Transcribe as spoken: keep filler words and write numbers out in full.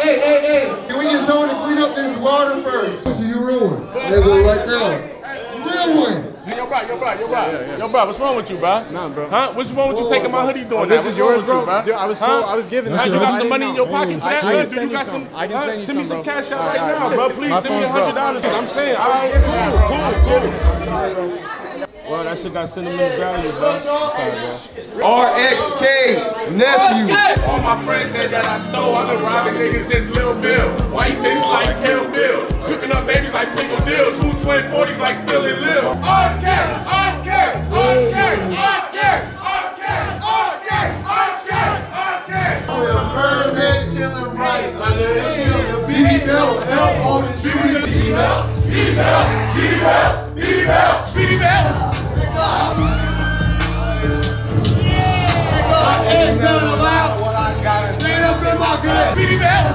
hey, hey, hey. Can we get someone to clean up this water first? What you ruined? They go right now. Real one. Hey, yo, bro, yo, bro, yo, bro. Yeah, yeah. Yo, bro, what's wrong with you, bro? Nah, bro. Huh? What's wrong with you taking my hoodie doing oh, that? This is yours, bro. You, Dude, I was told, huh? I was given that. You got some money in your pocket for that? I can Do send you got you some? I can send you Send me some, some bro. cash out right now, bro. Please send me a hundred dollars. I'm saying, all right, cool, cool, cool. Well, that shit got sentimental value, bro. Sorry, bro. R X K Nephew. All my friends said that I stole. I've been robbing niggas since Lil Bill. White bitch like Kill Bill. Cooking up babies like Pickle Dill. Two twin forties like Phil and Lil. R X K, R X K, R X K, R X K, R X K, R X K, R X K, R X K. With a Birdman chilling right under the shield. The B D belt, help on the tree. B D belt, B D belt, B D belt, B D belt, B D belt. I ain't selling aloud. What I gotta say up in my good.